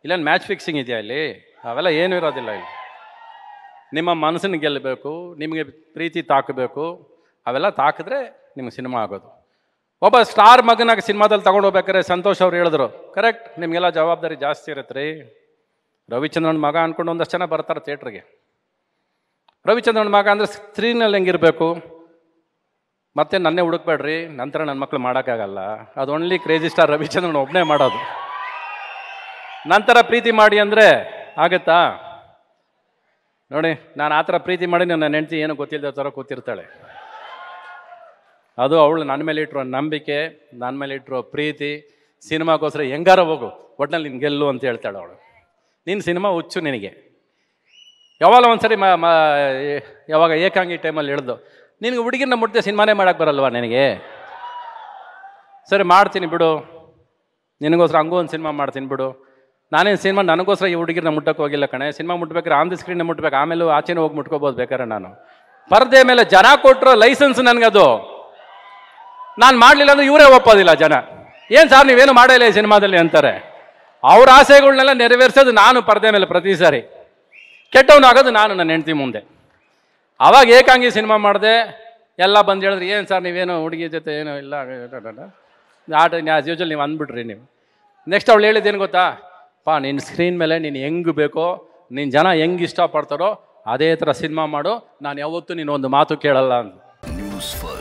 ಇಲ್ಲೇನು match fixing ಇದೆಯಾ ಇಲ್ಲಿ? ಅವೆಲ್ಲ ಏನೂ ಇರೋದಿಲ್ಲ ಇಲ್ಲಿ. ನಿಮ್ಮ ಮನಸ್ಸನ್ನು ಗೆಲ್ಲಬೇಕು, ನಿಮಗೆ ಪ್ರೀತಿ ತಾಕಬೇಕು, ಅವೆಲ್ಲ ತಾಕಿದ್ರೆ ನಿಮ್ಗೆ ಸಿನಿಮಾ ಆಗೋದು. ಒಬ್ಬ ಸ್ಟಾರ್ ಮಗನಾಗ ಸಿನಿಮಾದಲ್ಲಿ ತಗೊಂಡು ಹೋಗ್ಬೇಕಾದ್ರೆ ಸಂತೋಷ್ ಅವ್ರು ಹೇಳಿದ್ರು, ಕರೆಕ್ಟ್, ನಿಮಗೆಲ್ಲ ಜವಾಬ್ದಾರಿ ಜಾಸ್ತಿ ಇರುತ್ತೆ ರೀ. ರವಿಚಂದ್ರನ್ ಮಗ ಅಂದ್ಕೊಂಡು ಒಂದಷ್ಟು ಜನ ಬರ್ತಾರೆ ಥಿಯೇಟ್ರಿಗೆ. ರವಿಚಂದ್ರನ್ ಮಗ ಅಂದರೆ ಸ್ಕ್ರೀನಲ್ಲಿ ಹೆಂಗಿರಬೇಕು, ಮತ್ತೆ ನನ್ನೇ ಹುಡುಕ್ಬೇಡ್ರಿ, ನಂತರ ನನ್ನ ಮಕ್ಕಳು ಮಾಡೋಕ್ಕಾಗಲ್ಲ. ಅದು ಓನ್ಲಿ ಕ್ರೇಜಿ ಸ್ಟಾರ್ ರವಿಚಂದ್ರನ್ ಒಬ್ಬನೇ ಮಾಡೋದು. ನಂತರ ಪ್ರೀತಿ ಮಾಡಿ ಅಂದರೆ ಆಗುತ್ತಾ? ನೋಡಿ, ನಾನು ಆ ಥರ ಪ್ರೀತಿ ಮಾಡಿ ನನ್ನ ಹೆಂಡ್ತಿ ಏನೂ ಗೊತ್ತಿಲ್ಲದ ಥರ ಕೂತಿರ್ತಾಳೆ. ಅದು ಅವಳು ನನ್ನ ಮೇಲೆ ಇಟ್ಟಿರೋ ನಂಬಿಕೆ, ನನ್ನ ಮೇಲೆ ಇಟ್ಟಿರೋ ಪ್ರೀತಿ. ಸಿನಿಮಾಗೋಸ್ಕರ ಹೆಂಗಾರ ಹೋಗು, ಒಟ್ಟಿನಲ್ಲಿ ನಿನ್ನ ಗೆಲ್ಲು ಅಂತ ಹೇಳ್ತಾಳೆ ಅವಳು. ನಿನ್ನ ಸಿನಿಮಾ ಹುಚ್ಚು ನಿನಗೆ. ಯಾವಾಗ ಒಂದ್ಸರಿ ಯಾವಾಗ ಏಕಾಂಗಿ ಟೈಮಲ್ಲಿ ಹೇಳ್ದು, ನಿನಗೆ ಹುಡುಗಿನ ಮುಟ್ದೆ ಸಿನಿಮಾನೇ ಮಾಡೋಕ್ಕೆ ಬರಲ್ವಾ ನಿನಗೆ? ಸರಿ ಮಾಡ್ತೀನಿ ಬಿಡು, ನಿನಗೋಸ್ಕರ ಹಂಗೂ ಒಂದು ಸಿನಿಮಾ ಮಾಡ್ತೀನಿ ಬಿಡು. ನಾನೇನು ಸಿನಿಮಾ ನನಗೋಸ್ಕರ ಈ ಹುಡುಗಿನ ಮುಟ್ಟಕ್ಕೆ ಹೋಗಿಲ್ಲ ಕಣೆ. ಸಿನಿಮಾ ಮುಟ್ಬೇಕಾದ್ರೆ ಆನ್ ದಿ ಸ್ಕ್ರೀನ್ ಮುಟ್ಬೇಕು, ಆಮೇಲೆ ಆಚೆನೂ ಹೋಗಿ ಮುಟ್ಕೋಬೋದು ಬೇಕಾದ್ರೆ. ನಾನು ಪರದೆ ಮೇಲೆ ಜನ ಕೊಟ್ಟರು ಲೈಸೆನ್ಸ್ ನನಗದು. ನಾನು ಮಾಡಲಿಲ್ಲ ಅಂದರೆ ಇವರೇ ಒಪ್ಪೋದಿಲ್ಲ ಜನ. ಏನು ಸರ್ ನೀವೇನು ಮಾಡಿಲ್ಲ ಈ ಸಿನಿಮಾದಲ್ಲಿ ಅಂತಾರೆ. ಅವ್ರ ಆಸೆಗಳನ್ನೆಲ್ಲ ನೆರವೇರಿಸೋದು ನಾನು ಪರದೆ ಮೇಲೆ ಪ್ರತಿ ಸಾರಿ. ಕೆಟ್ಟವನಾಗೋದು ನಾನು ನನ್ನ ಹೆಂಡ್ತಿ ಮುಂದೆ. ಆವಾಗ ಏಕಾಂಗಿ ಸಿನಿಮಾ ಮಾಡಿದೆ. ಎಲ್ಲ ಬಂದು ಹೇಳಿದ್ರು, ಏನು ಸರ್ ನೀವೇನು ಹುಡುಗಿ ಜೊತೆ ಏನೋ ಇಲ್ಲ ಆಟ ಆ್ಯಸ್ ಯೂಶುವಲ್ ನೀವು ಅಂದ್ಬಿಟ್ರಿ ನೀವು. ನೆಕ್ಸ್ಟ್ ಅವಳು ಹೇಳಿದ್ದೇನು ಗೊತ್ತಾ? ನಿನ್ನ ಸ್ಕ್ರೀನ್ ಮೇಲೆ ನೀನು ಹೆಂಗೆ ಬೇಕೋ, ನಿನ್ನ ಜನ ಹೆಂಗೆ ಇಷ್ಟಪಡ್ತಾರೋ ಅದೇ ಥರ ಸಿನಿಮಾ ಮಾಡು, ನಾನು ಯಾವತ್ತೂ ನೀನು ಒಂದು ಮಾತು ಕೇಳಲ್ಲ ಅಂತ.